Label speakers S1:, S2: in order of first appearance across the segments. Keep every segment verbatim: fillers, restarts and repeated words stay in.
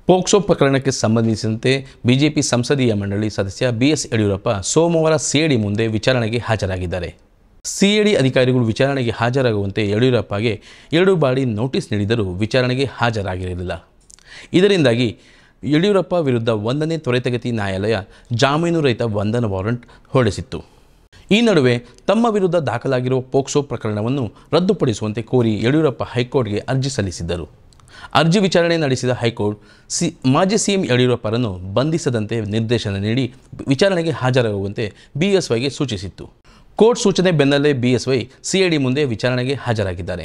S1: POCSO ಪ್ರಕರಣಕ್ಕೆ ಸಂಬಂಧಿಸಿದಂತೆ BJP ಸಂಸದೀಯ ಮಂಡಳಿ ಸದಸ್ಯ ಬಿಎಸ್ ಯಡಿಯೂರಪ್ಪ ಸೋಮವಾರ ಸಿಐಡಿ ಮುಂದೆ ವಿಚಾರಣೆಗೆ ಹಾಜರಾಗಿದ್ದಾರೆ. ಸಿಐಡಿ ಅಧಿಕಾರಿಗಳು ವಿಚಾರಣೆಗೆ ಹಾಜರಾಗುವಂತೆ ಯಡಿಯೂರಪ್ಪಗೆ ಎರಡು ಬಾರಿ ನೋಟಿಸ್ ನೀಡಿದರೂ ವಿಚಾರಣೆಗೆ ಹಾಜರಾಗಿರಲಿಲ್ಲ. ಇದರಿಂದಾಗಿ ಯಡಿಯೂರಪ್ಪ ವಿರುದ್ಧ ಒಂದನೇ ತ್ವರಿತಗತಿ ನ್ಯಾಯಾಲಯ ಜಾಮೀನು ರಹಿತ ಬಂಧನ ವಾರೆಂಟ್ ಹೊರಡಿಸಿತ್ತು. ಈ ನಡುವೆ ತಮ್ಮ ವಿರುದ್ಧ ದಾಖಲಾಗಿರುವ ಪೋಕ್ಸೋ ಪ್ರಕರಣವನ್ನು ರದ್ದುಪಡಿಸುವಂತೆ ಕೋರಿ ಯಡಿಯೂರಪ್ಪ ಹೈಕೋರ್ಟ್ಗೆ ಅರ್ಜಿ ಸಲ್ಲಿಸಿದ್ದರು. ಅರ್ಜಿ ವಿಚಾರಣೆ ನಡೆಸಿದ ಹೈಕೋರ್ಟ್ ಸಿ ಮಾಜಿ ಸಿಎಂ ಯಡಿಯೂರಪ್ಪರನ್ನು ಬಂಧಿಸದಂತೆ ನಿರ್ದೇಶನ ನೀಡಿ ವಿಚಾರಣೆಗೆ ಹಾಜರಾಗುವಂತೆ ಬಿಎಸ್ವೈಗೆ ಸೂಚಿಸಿತ್ತು. ಕೋರ್ಟ್ ಸೂಚನೆ ಬೆನ್ನಲ್ಲೇ ಬಿಎಸ್ವೈ ಸಿಐಡಿ ಮುಂದೆ ವಿಚಾರಣೆಗೆ ಹಾಜರಾಗಿದ್ದಾರೆ.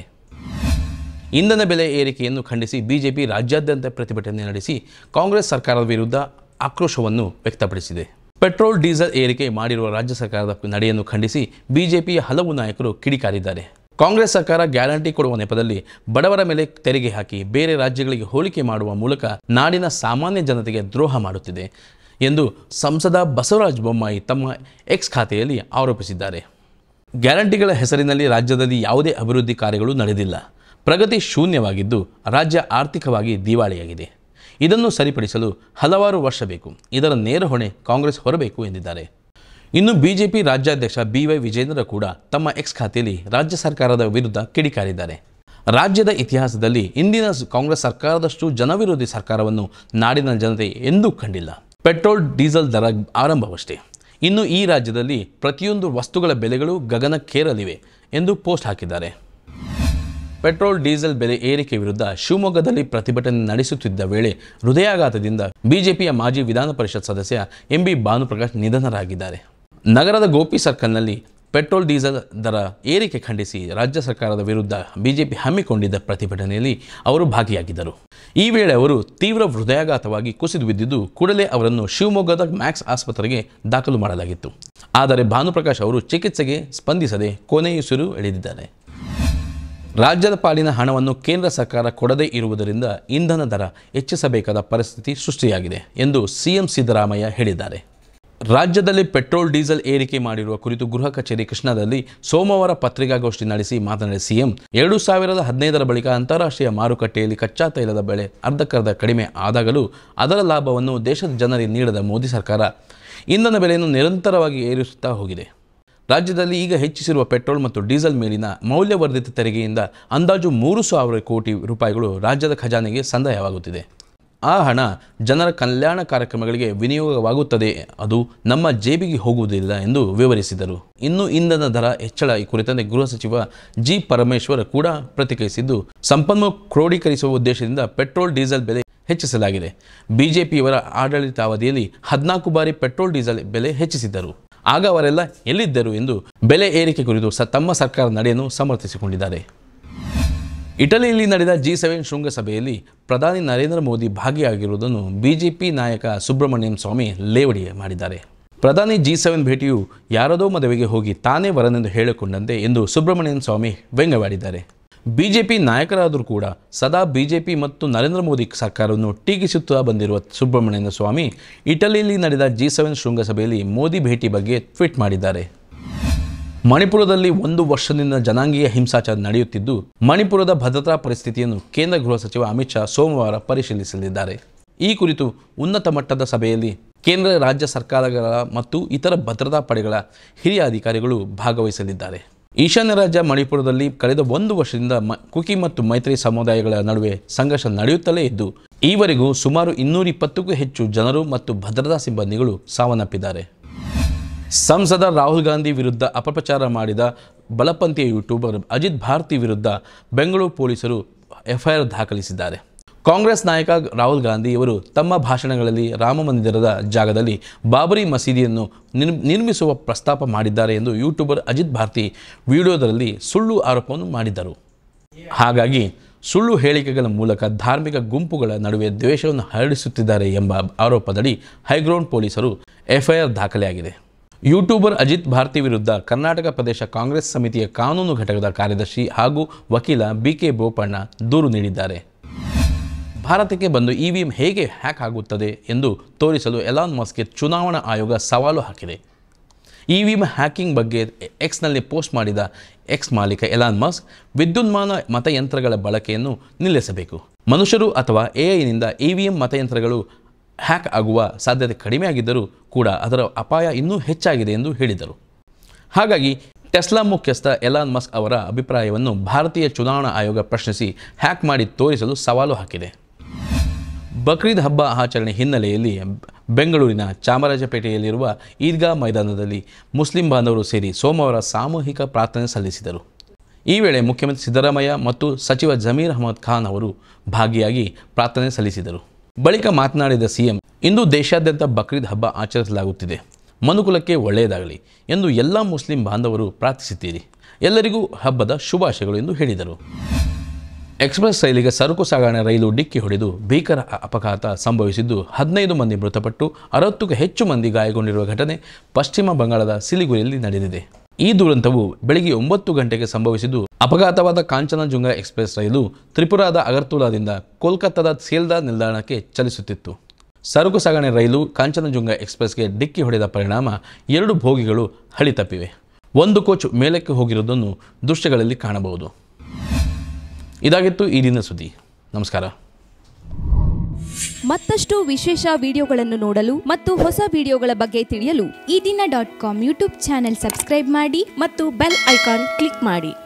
S1: ಇಂಧನ ಬೆಲೆ ಏರಿಕೆಯನ್ನು ಖಂಡಿಸಿ ಬಿಜೆಪಿ ರಾಜ್ಯಾದ್ಯಂತ ಪ್ರತಿಭಟನೆ ನಡೆಸಿ ಕಾಂಗ್ರೆಸ್ ಸರ್ಕಾರದ ವಿರುದ್ಧ ಆಕ್ರೋಶವನ್ನು ವ್ಯಕ್ತಪಡಿಸಿದೆ. ಪೆಟ್ರೋಲ್ ಡೀಸೆಲ್ ಏರಿಕೆ ಮಾಡಿರುವ ರಾಜ್ಯ ಸರ್ಕಾರದ ನಡೆಯನ್ನು ಖಂಡಿಸಿ ಬಿಜೆಪಿಯ ಹಲವು ನಾಯಕರು ಕಿಡಿಕಾರಿದ್ದಾರೆ. ಕಾಂಗ್ರೆಸ್ ಸರ್ಕಾರ ಗ್ಯಾರಂಟಿ ಕೊಡುವ ನೆಪದಲ್ಲಿ ಬಡವರ ಮೇಲೆ ತೆರಿಗೆ ಹಾಕಿ ಬೇರೆ ರಾಜ್ಯಗಳಿಗೆ ಹೋಲಿಕೆ ಮಾಡುವ ಮೂಲಕ ನಾಡಿನ ಸಾಮಾನ್ಯ ಜನತೆಗೆ ದ್ರೋಹ ಮಾಡುತ್ತಿದೆ ಎಂದು ಸಂಸದ ಬಸವರಾಜ ಬೊಮ್ಮಾಯಿ ತಮ್ಮ ಎಕ್ಸ್ ಖಾತೆಯಲ್ಲಿ ಆರೋಪಿಸಿದ್ದಾರೆ. ಗ್ಯಾರಂಟಿಗಳ ಹೆಸರಿನಲ್ಲಿ ರಾಜ್ಯದಲ್ಲಿ ಯಾವುದೇ ಅಭಿವೃದ್ಧಿ ಕಾರ್ಯಗಳು ನಡೆದಿಲ್ಲ. ಪ್ರಗತಿ ಶೂನ್ಯವಾಗಿದ್ದು ರಾಜ್ಯ ಆರ್ಥಿಕವಾಗಿ ದಿವಾಳಿಯಾಗಿದೆ. ಇದನ್ನು ಸರಿಪಡಿಸಲು ಹಲವಾರು ವರ್ಷ ಬೇಕು. ಇದರ ನೇರ ಹೊಣೆ ಕಾಂಗ್ರೆಸ್ ಹೊರಬೇಕು ಎಂದಿದ್ದಾರೆ. ಇನ್ನು ಬಿಜೆಪಿ ರಾಜ್ಯಾಧ್ಯಕ್ಷ ಬಿ ವೈ ವಿಜೇಂದ್ರ ಕೂಡ ತಮ್ಮ ಎಕ್ಸ್ ಖಾತೆಯಲ್ಲಿ ರಾಜ್ಯ ಸರ್ಕಾರದ ವಿರುದ್ಧ ಕಿಡಿಕಾರಿದ್ದಾರೆ. ರಾಜ್ಯದ ಇತಿಹಾಸದಲ್ಲಿ ಇಂದಿನ ಕಾಂಗ್ರೆಸ್ ಸರ್ಕಾರದಷ್ಟು ಜನವಿರೋಧಿ ಸರ್ಕಾರವನ್ನು ನಾಡಿನ ಜನತೆ ಎಂದೂ ಕಂಡಿಲ್ಲ. ಪೆಟ್ರೋಲ್ ಡೀಸೆಲ್ ದರ ಆರಂಭವಷ್ಟೇ, ಇನ್ನು ಈ ರಾಜ್ಯದಲ್ಲಿ ಪ್ರತಿಯೊಂದು ವಸ್ತುಗಳ ಬೆಲೆಗಳು ಗಗನಕ್ಕೇರಲಿವೆ ಎಂದು ಪೋಸ್ಟ್ ಹಾಕಿದ್ದಾರೆ. ಪೆಟ್ರೋಲ್ ಡೀಸೆಲ್ ಬೆಲೆ ಏರಿಕೆ ವಿರುದ್ಧ ಶಿವಮೊಗ್ಗದಲ್ಲಿ ಪ್ರತಿಭಟನೆ ನಡೆಸುತ್ತಿದ್ದ ವೇಳೆ ಹೃದಯಾಘಾತದಿಂದ ಬಿಜೆಪಿಯ ಮಾಜಿ ವಿಧಾನ ಪರಿಷತ್ ಸದಸ್ಯ ಎಂ ಬಿ ಭಾನುಪ್ರಕಾಶ್ ನಿಧನರಾಗಿದ್ದಾರೆ. ನಗರದ ಗೋಪಿ ಸರ್ಕಲ್ನಲ್ಲಿ ಪೆಟ್ರೋಲ್ ಡೀಸೆಲ್ ದರ ಏರಿಕೆ ಖಂಡಿಸಿ ರಾಜ್ಯ ಸರ್ಕಾರದ ವಿರುದ್ಧ ಬಿಜೆಪಿ ಹಮ್ಮಿಕೊಂಡಿದ್ದ ಪ್ರತಿಭಟನೆಯಲ್ಲಿ ಅವರು ಭಾಗಿಯಾಗಿದ್ದರು. ಈ ವೇಳೆ ಅವರು ತೀವ್ರ ಹೃದಯಾಘಾತವಾಗಿ ಕುಸಿದು ಬಿದ್ದಿದ್ದು ಕೂಡಲೇ ಅವರನ್ನು ಶಿವಮೊಗ್ಗದ ಮ್ಯಾಕ್ಸ್ ಆಸ್ಪತ್ರೆಗೆ ದಾಖಲು ಮಾಡಲಾಗಿತ್ತು. ಆದರೆ ಭಾನುಪ್ರಕಾಶ್ ಅವರು ಚಿಕಿತ್ಸೆಗೆ ಸ್ಪಂದಿಸದೆ ಕೊನೆಯುಸಿರು ಎಳೆದಿದ್ದಾರೆ. ರಾಜ್ಯದ ಪಾಲಿನ ಹಣವನ್ನು ಕೇಂದ್ರ ಸರ್ಕಾರ ಕೊಡದೇ ಇರುವುದರಿಂದ ಇಂಧನ ದರ ಹೆಚ್ಚಿಸಬೇಕಾದ ಪರಿಸ್ಥಿತಿ ಸೃಷ್ಟಿಯಾಗಿದೆ ಎಂದು ಸಿಎಂ ಸಿದ್ದರಾಮಯ್ಯ ಹೇಳಿದ್ದಾರೆ. ರಾಜ್ಯದಲ್ಲಿ ಪೆಟ್ರೋಲ್ ಡೀಸೆಲ್ ಏರಿಕೆ ಮಾಡಿರುವ ಕುರಿತು ಗೃಹ ಕಚೇರಿ ಕೃಷ್ಣಾದಲ್ಲಿ ಸೋಮವಾರ ಪತ್ರಿಕಾಗೋಷ್ಠಿ ನಡೆಸಿ ಮಾತನಾಡಿದ ಸಿಎಂ, ಎರಡು ಸಾವಿರದ ಹದಿನೈದರ ಬಳಿಕ ಅಂತಾರಾಷ್ಟ್ರೀಯ ಮಾರುಕಟ್ಟೆಯಲ್ಲಿ ಕಚ್ಚಾ ತೈಲದ ಬೆಲೆ ಅರ್ಧಕ್ಕರ್ಧ ಕಡಿಮೆ ಆದಾಗಲೂ ಅದರ ಲಾಭವನ್ನು ದೇಶದ ಜನರಿಗೆ ನೀಡದ ಮೋದಿ ಸರ್ಕಾರ ಇಂಧನ ಬೆಲೆಯನ್ನು ನಿರಂತರವಾಗಿ ಏರಿಸುತ್ತಾ ಹೋಗಿದೆ. ರಾಜ್ಯದಲ್ಲಿ ಈಗ ಹೆಚ್ಚಿಸಿರುವ ಪೆಟ್ರೋಲ್ ಮತ್ತು ಡೀಸೆಲ್ ಮೇಲಿನ ಮೌಲ್ಯವರ್ಧಿತ ತೆರಿಗೆಯಿಂದ ಅಂದಾಜು ಮೂರು ಸಾವಿರ ಕೋಟಿ ರೂಪಾಯಿಗಳು ರಾಜ್ಯದ ಖಜಾನೆಗೆ ಸಂದಾಯವಾಗುತ್ತಿದೆ. ಆ ಹಣ ಜನರ ಕಲ್ಯಾಣ ಕಾರ್ಯಕ್ರಮಗಳಿಗೆ ವಿನಿಯೋಗವಾಗುತ್ತದೆ, ಅದು ನಮ್ಮ ಜೇಬಿಗೆ ಹೋಗುವುದಿಲ್ಲ ಎಂದು ವಿವರಿಸಿದರು. ಇನ್ನು ಇಂಧನ ದರ ಹೆಚ್ಚಳ ಈ ಕುರಿತಂತೆ ಗೃಹ ಸಚಿವ ಜಿ ಪರಮೇಶ್ವರ್ ಕೂಡ ಪ್ರತಿಕ್ರಿಯಿಸಿದ್ದು, ಸಂಪನ್ಮೂಲ ಕ್ರೋಢೀಕರಿಸುವ ಉದ್ದೇಶದಿಂದ ಪೆಟ್ರೋಲ್ ಡೀಸೆಲ್ ಬೆಲೆ ಹೆಚ್ಚಿಸಲಾಗಿದೆ. ಬಿಜೆಪಿಯವರ ಆಡಳಿತಾವಧಿಯಲ್ಲಿ ಹದಿನಾಲ್ಕು ಬಾರಿ ಪೆಟ್ರೋಲ್ ಡೀಸೆಲ್ ಬೆಲೆ ಹೆಚ್ಚಿಸಿದ್ದರು. ಆಗ ಅವರೆಲ್ಲ ಎಲ್ಲಿದ್ದರು ಎಂದು ಬೆಲೆ ಏರಿಕೆ ಕುರಿತು ಸ ತಮ್ಮ ಸರ್ಕಾರದ ನಡೆಯನ್ನು ಸಮರ್ಥಿಸಿಕೊಂಡಿದ್ದಾರೆ. ಇಟಲಿಯಲ್ಲಿ ನಡೆದ ಜಿ ಸೆವೆನ್ ಶೃಂಗಸಭೆಯಲ್ಲಿ ಪ್ರಧಾನಿ ನರೇಂದ್ರ ಮೋದಿ ಭಾಗಿಯಾಗಿರುವುದನ್ನು ಬಿಜೆಪಿ ನಾಯಕ ಸುಬ್ರಮಣ್ಯಂ ಸ್ವಾಮಿ ಲೇವಡಿ ಮಾಡಿದ್ದಾರೆ. ಪ್ರಧಾನಿ ಜಿ ಸೆವೆನ್ ಭೇಟಿಯು ಯಾರದೋ ಮದುವೆಗೆ ಹೋಗಿ ತಾನೇ ವರನೆಂದು ಹೇಳಿಕೊಂಡಂತೆ ಎಂದು ಸುಬ್ರಮಣ್ಯಂ ಸ್ವಾಮಿ ವ್ಯಂಗ್ಯವಾಡಿದ್ದಾರೆ. ಬಿಜೆಪಿ ನಾಯಕರಾದರೂ ಕೂಡ ಸದಾ ಬಿಜೆಪಿ ಮತ್ತು ನರೇಂದ್ರ ಮೋದಿ ಸರ್ಕಾರವನ್ನು ಟೀಕಿಸುತ್ತಾ ಬಂದಿರುವ ಸುಬ್ರಮಣ್ಯಂ ಸ್ವಾಮಿ ಇಟಲಿಯಲ್ಲಿ ನಡೆದ ಜಿ ಸೆವೆನ್ ಶೃಂಗಸಭೆಯಲ್ಲಿ ಮೋದಿ ಭೇಟಿ ಬಗ್ಗೆ ಟ್ವೀಟ್ ಮಾಡಿದ್ದಾರೆ. ಮಣಿಪುರದಲ್ಲಿ ಒಂದು ವರ್ಷದಿಂದ ಜನಾಂಗೀಯ ಹಿಂಸಾಚಾರ ನಡೆಯುತ್ತಿದ್ದು, ಮಣಿಪುರದ ಭದ್ರತಾ ಪರಿಸ್ಥಿತಿಯನ್ನು ಕೇಂದ್ರ ಗೃಹ ಸಚಿವ ಅಮಿತ್ ಶಾ ಸೋಮವಾರ ಪರಿಶೀಲಿಸಲಿದ್ದಾರೆ. ಈ ಕುರಿತು ಉನ್ನತ ಮಟ್ಟದ ಸಭೆಯಲ್ಲಿ ಕೇಂದ್ರ ರಾಜ್ಯ ಸರ್ಕಾರಗಳ ಮತ್ತು ಇತರ ಭದ್ರತಾ ಪಡೆಗಳ ಹಿರಿಯ ಅಧಿಕಾರಿಗಳು ಭಾಗವಹಿಸಲಿದ್ದಾರೆ. ಈಶಾನ್ಯ ರಾಜ್ಯ ಮಣಿಪುರದಲ್ಲಿ ಕಳೆದ ಒಂದು ವರ್ಷದಿಂದ ಮ ಕುಕಿ ಮತ್ತು ಮೈತ್ರಿ ಸಮುದಾಯಗಳ ನಡುವೆ ಸಂಘರ್ಷ ನಡೆಯುತ್ತಲೇ ಇದ್ದು, ಈವರೆಗೂ ಸುಮಾರು ಇನ್ನೂರ ಇಪ್ಪತ್ತಕ್ಕೂ ಹೆಚ್ಚು ಜನರು ಮತ್ತು ಭದ್ರತಾ ಸಿಬ್ಬಂದಿಗಳು ಸಾವನ್ನಪ್ಪಿದ್ದಾರೆ. ಸಂಸದ ರಾಹುಲ್ ಗಾಂಧಿ ವಿರುದ್ಧ ಅಪಪ್ರಚಾರ ಮಾಡಿದ ಬಲಪಂಥೀಯ ಯೂಟ್ಯೂಬರ್ ಅಜಿತ್ ಭಾರತಿ ವಿರುದ್ಧ ಬೆಂಗಳೂರು ಪೊಲೀಸರು ಎಫ್ಐಆರ್ ದಾಖಲಿಸಿದ್ದಾರೆ. ಕಾಂಗ್ರೆಸ್ ನಾಯಕ ರಾಹುಲ್ ಗಾಂಧಿ ಅವರು ತಮ್ಮ ಭಾಷಣಗಳಲ್ಲಿ ರಾಮ ಮಂದಿರದ ಜಾಗದಲ್ಲಿ ಬಾಬರಿ ಮಸೀದಿಯನ್ನು ನಿರ್ಮಿಸುವ ಪ್ರಸ್ತಾಪ ಮಾಡಿದ್ದಾರೆ ಎಂದು ಯೂಟ್ಯೂಬರ್ ಅಜಿತ್ ಭಾರತಿ ವಿಡಿಯೋದಲ್ಲಿ ಸುಳ್ಳು ಆರೋಪವನ್ನು ಮಾಡಿದ್ದರು. ಹಾಗಾಗಿ ಸುಳ್ಳು ಹೇಳಿಕೆಗಳ ಮೂಲಕ ಧಾರ್ಮಿಕ ಗುಂಪುಗಳ ನಡುವೆ ದ್ವೇಷವನ್ನು ಹರಡಿಸುತ್ತಿದ್ದಾರೆ ಎಂಬ ಆರೋಪದಡಿ ಹೈಗ್ರೌಂಡ್ ಪೊಲೀಸರು ಎಫ್ಐಆರ್ ದಾಖಲೆಯಾಗಿದೆ. ಯೂಟ್ಯೂಬರ್ ಅಜಿತ್ ಭಾರತಿ ವಿರುದ್ಧ ಕರ್ನಾಟಕ ಪ್ರದೇಶ ಕಾಂಗ್ರೆಸ್ ಸಮಿತಿಯ ಕಾನೂನು ಘಟಕದ ಕಾರ್ಯದರ್ಶಿ ಹಾಗೂ ವಕೀಲ ಬಿ ಕೆ ಬೋಪಣ್ಣ ದೂರು ನೀಡಿದ್ದಾರೆ. ಭಾರತಕ್ಕೆ ಬಂದು ಇವಿಎಂ ಹೇಗೆ ಹ್ಯಾಕ್ ಆಗುತ್ತದೆ ಎಂದು ತೋರಿಸಲು ಎಲಾನ್ ಮಸ್ಕ್ಗೆ ಚುನಾವಣಾ ಆಯೋಗ ಸವಾಲು ಹಾಕಿದೆ. ಇವಿಎಂ ಹ್ಯಾಕಿಂಗ್ ಬಗ್ಗೆ ಎಕ್ಸ್ನಲ್ಲಿ ಪೋಸ್ಟ್ ಮಾಡಿದ ಎಕ್ಸ್ ಮಾಲೀಕ ಎಲಾನ್ ಮಸ್ಕ್ ವಿದ್ಯುನ್ಮಾನ ಮತಯಂತ್ರಗಳ ಬಳಕೆಯನ್ನು ನಿಲ್ಲಿಸಬೇಕು, ಮನುಷ್ಯರು ಅಥವಾ ಎಐನಿಂದ ಇ ವಿ ಎಂ ಮತಯಂತ್ರಗಳು ಹ್ಯಾಕ್ ಆಗುವ ಸಾಧ್ಯತೆ ಕಡಿಮೆಯಾಗಿದ್ದರೂ ಕೂಡ ಅದರ ಅಪಾಯ ಇನ್ನೂ ಹೆಚ್ಚಾಗಿದೆ ಎಂದು ಹೇಳಿದರು. ಹಾಗಾಗಿ ಟೆಸ್ಲಾ ಮುಖ್ಯಸ್ಥ ಎಲಾನ್ ಮಸ್ಕ್ ಅವರ ಅಭಿಪ್ರಾಯವನ್ನು ಭಾರತೀಯ ಚುನಾವಣಾ ಆಯೋಗ ಪ್ರಶ್ನಿಸಿ ಹ್ಯಾಕ್ ಮಾಡಿ ತೋರಿಸಲು ಸವಾಲು ಹಾಕಿದೆ. ಬಕ್ರೀದ್ ಹಬ್ಬ ಆಚರಣೆ ಹಿನ್ನೆಲೆಯಲ್ಲಿ ಬೆಂಗಳೂರಿನ ಚಾಮರಾಜಪೇಟೆಯಲ್ಲಿರುವ ಈದ್ಗಾ ಮೈದಾನದಲ್ಲಿ ಮುಸ್ಲಿಂ ಬಾಂಧವರು ಸೇರಿ ಸೋಮವಾರ ಸಾಮೂಹಿಕ ಪ್ರಾರ್ಥನೆ ಸಲ್ಲಿಸಿದರು. ಈ ವೇಳೆ ಮುಖ್ಯಮಂತ್ರಿ ಸಿದ್ದರಾಮಯ್ಯ ಮತ್ತು ಸಚಿವ ಜಮೀರ್ ಅಹಮದ್ ಖಾನ್ ಅವರು ಭಾಗಿಯಾಗಿ ಪ್ರಾರ್ಥನೆ ಸಲ್ಲಿಸಿದರು. ಬಳಿಕ ಮಾತನಾಡಿದ ಸಿಎಂ, ಇಂದು ದೇಶಾದ್ಯಂತ ಬಕ್ರೀದ್ ಹಬ್ಬ ಆಚರಿಸಲಾಗುತ್ತಿದೆ. ಮನುಕುಲಕ್ಕೆ ಒಳ್ಳೆಯದಾಗಲಿ ಎಂದು ಎಲ್ಲ ಮುಸ್ಲಿಂ ಬಾಂಧವರು ಪ್ರಾರ್ಥಿಸುತ್ತೀರಿ. ಎಲ್ಲರಿಗೂ ಹಬ್ಬದ ಶುಭಾಶಯಗಳು ಎಂದು ಹೇಳಿದರು. ಎಕ್ಸ್ಪ್ರೆಸ್ ರೈಲಿಗೆ ಸರಕು ಸಾಗಣೆ ರೈಲು ಡಿಕ್ಕಿ ಹೊಡೆದು ಭೀಕರ ಅಪಘಾತ ಸಂಭವಿಸಿದ್ದು ಹದಿನೈದು ಮಂದಿ ಮೃತಪಟ್ಟು ಅರವತ್ತಕ್ಕೂ ಹೆಚ್ಚು ಮಂದಿ ಗಾಯಗೊಂಡಿರುವ ಘಟನೆ ಪಶ್ಚಿಮ ಬಂಗಾಳದ ಸಿಲಿಗುರಿಯಲ್ಲಿ ನಡೆದಿದೆ. ಈ ದುರಂತವು ಬೆಳಗ್ಗೆ ಒಂಬತ್ತು ಗಂಟೆಗೆ ಸಂಭವಿಸಿದ್ದು, ಅಪಘಾತವಾದ ಕಾಂಚನಜುಂಗ ಎಕ್ಸ್ಪ್ರೆಸ್ ರೈಲು ತ್ರಿಪುರಾದ ಅಗರ್ತುಲಾದಿಂದ ಕೋಲ್ಕತ್ತಾದ ಸೇಲ್ದಾ ನಿಲ್ದಾಣಕ್ಕೆ ಚಲಿಸುತ್ತಿತ್ತು. ಸರಕು ಸಾಗಣೆ ರೈಲು ಕಾಂಚನಜುಂಗ ಎಕ್ಸ್ಪ್ರೆಸ್ಗೆ ಡಿಕ್ಕಿ ಹೊಡೆದ ಪರಿಣಾಮ ಎರಡು ಬೋಗಿಗಳು ಹಳಿ ತಪ್ಪಿವೆ. ಒಂದು ಕೋಚ್ ಮೇಲಕ್ಕೆ ಹೋಗಿರುವುದನ್ನು ದೃಶ್ಯಗಳಲ್ಲಿ ಕಾಣಬಹುದು. ಇದಾಗಿತ್ತು ಈ ದಿನ ಸುದ್ದಿ. ನಮಸ್ಕಾರ.
S2: ಮತ್ತಷ್ಟು ವಿಶೇಷ ವಿಡಿಯೋಗಳನ್ನು ನೋಡಲು ಮತ್ತು ಹೊಸ ವಿಡಿಯೋಗಳ ಬಗ್ಗೆ ತಿಳಿಯಲು Eedina dot com YouTube channel subscribe ಮಾಡಿ ಮತ್ತು ಬೆಲ್ ಐಕಾನ್ ಕ್ಲಿಕ್ ಮಾಡಿ.